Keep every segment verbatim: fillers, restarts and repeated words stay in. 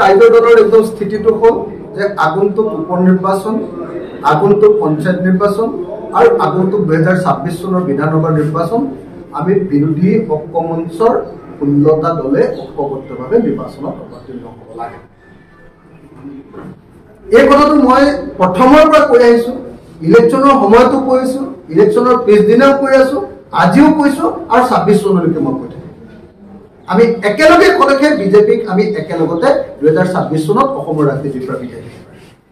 ৰাইজৰ দলৰ একদম স্থিতিটো হ'ল যে আগন্তুক উপ নিৰ্বাচন, আগন্তুক পঞ্চায়ত নিৰ্বাচন আৰু আগন্তুক দুহেজাৰ ছাব্বিছ চনৰ বিধানসভা নিৰ্বাচন আমি বিৰোধী ঐক্য মঞ্চৰ ষোল্লটা দলে ঐক্যবদ্ধভাৱে নিৰ্বাচনত অৱতীৰ্ণ হ'ব লাগে। এই কথাটো মই প্ৰথমৰ পৰা কৈ আহিছোঁ, ইলেকশ্যনৰ সময়তো কৈছোঁ, ইলেকশ্যনৰ পিছদিনাও কৈ আছোঁ, আজিও কৈছোঁ আৰু ছাব্বিছ চনলৈকে মই কৈ থাকিম। আমি একেলগে ক'লেহে বিজেপিক আমি একেলগতে দুহেজাৰ ছাব্বিছ চনত অসমৰ ৰাজনীতিৰ পৰা বিদায় দিম।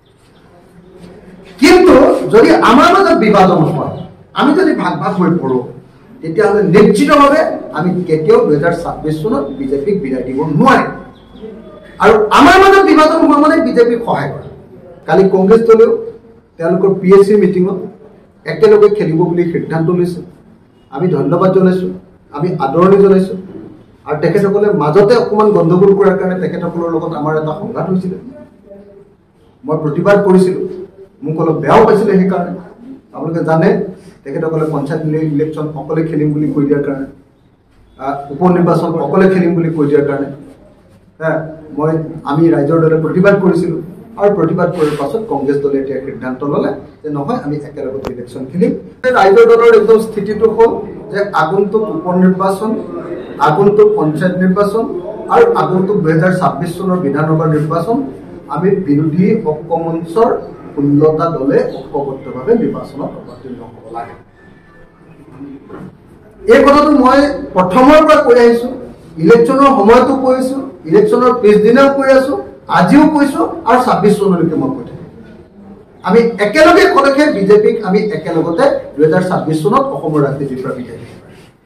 কিন্তু যদি আমাৰ মাজত বিভাজন হয়, আমি যদি ভাগ ভাগ হৈ পৰোঁ, তেতিয়াহ'লে নিশ্চিতভাৱে আমি কেতিয়াও দুহেজাৰ ছাব্বিছ চনত বিজেপিক বিদায় দিব নোৱাৰিম। আৰু আমাৰ মাজত বিভাজন হোৱা মানে বিজেপিক সহায় কৰা। কালি কংগ্ৰেছ দলেও তেওঁলোকৰ পি এছ চিৰ মিটিঙত একেলগে খেলিব বুলি সিদ্ধান্ত লৈছে। আমি ধন্যবাদ জনাইছোঁ, আমি আদৰণি জনাইছোঁ। আৰু তেখেতসকলে মাজতে অকণমান গণ্ডগোল কৰাৰ কাৰণে তেখেতসকলৰ লগত আমাৰ এটা সংঘাত হৈছিলে। মই প্ৰতিবাদ কৰিছিলোঁ, মোক অলপ বেয়াও পাইছিলে। সেইকাৰণে আপোনালোকে জানে তেখেতসকলে পঞ্চায়ত ইলেকশ্যন অকলে খেলিম বুলি কৈ দিয়াৰ কাৰণে, উপ নিৰ্বাচন অকলে খেলিম বুলি কৈ দিয়াৰ কাৰণে মই আমি ৰাইজৰ দলে প্ৰতিবাদ কৰিছিলোঁ। আৰু প্ৰতিবাদ কৰাৰ পাছত কংগ্ৰেছ দলে এতিয়া সিদ্ধান্ত ল'লে যে নহয়, আমি একেলগতে ইলেকশ্যন খেলিম। ৰাইজৰ দলৰ একদম স্থিতিটো হ'ল যে আগন্তুক উপ নিৰ্বাচন, আগন্তুক পঞ্চায়ত নিৰ্বাচন আৰু আগন্তুক দুহেজাৰ ছাব্বিছ চনৰ বিধানসভা নিৰ্বাচন আমি বিৰোধী ঐক্য মঞ্চৰ ষোল্লটা দলে ঐক্যবদ্ধভাৱে নিৰ্বাচনত অৱতীৰ্ণ হ'ব লাগে। এই কথাটো মই প্ৰথমৰ পৰা কৈ আহিছোঁ, ইলেকশ্যনৰ সময়তো কৈছোঁ, ইলেকশ্যনৰ পিছদিনাও কৈ আছোঁ, আজিও কৈছোঁ আৰু ছাব্বিছ চনলৈকে মই কৈ থাকিম। আমি একেলগে ক'লেহে বিজেপিক আমি একেলগতে দুহেজাৰ ছাব্বিছ চনত অসমৰ ৰাজনীতিৰ পৰা বিদায় দিম।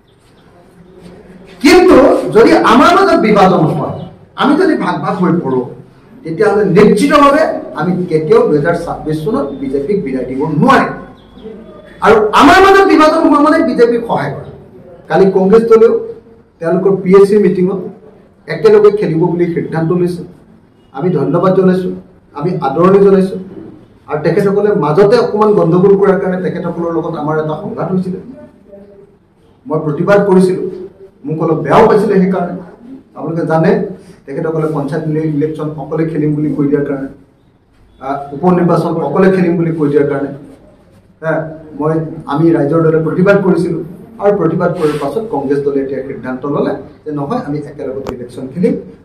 কিন্তু যদি আমাৰ মাজত বিভাজন হয়, আমি যদি ভাগ ভাগ হৈ পৰোঁ, তেতিয়াহ'লে নিশ্চিতভাৱে আমি কেতিয়াও দুহেজাৰ ছাব্বিছ চনত বিজেপিক বিদায় দিব নোৱাৰিম। আৰু আমাৰ মাজত বিভাজন হোৱা মানে বিজেপিক সহায় কৰা। কালি কংগ্ৰেছ দলেও তেওঁলোকৰ পি এছ চিৰ মিটিঙত একেলগে খেলিব বুলি সিদ্ধান্ত লৈছে। আমি ধন্যবাদ জনাইছোঁ, আমি আদৰণি জনাইছোঁ। আৰু তেখেতসকলে মাজতে অকণমান গণ্ডগোল কৰাৰ কাৰণে তেখেতসকলৰ লগত আমাৰ এটা সংঘাত হৈছিলে। মই প্ৰতিবাদ কৰিছিলোঁ, মোক অলপ বেয়াও পাইছিলে। সেইকাৰণে আপোনালোকে জানে তেখেতসকলে পঞ্চায়ত ইলেকশ্যন অকলে খেলিম বুলি কৈ দিয়াৰ কাৰণে, উপ নিৰ্বাচন অকলে খেলিম বুলি কৈ দিয়াৰ কাৰণে মই আমি ৰাইজৰ দলে প্ৰতিবাদ কৰিছিলোঁ। আৰু প্ৰতিবাদ কৰাৰ পাছত কংগ্ৰেছ দলে এতিয়া সিদ্ধান্ত ল'লে যে নহয়, আমি একেলগতে ইলেকশ্যন খেলিম।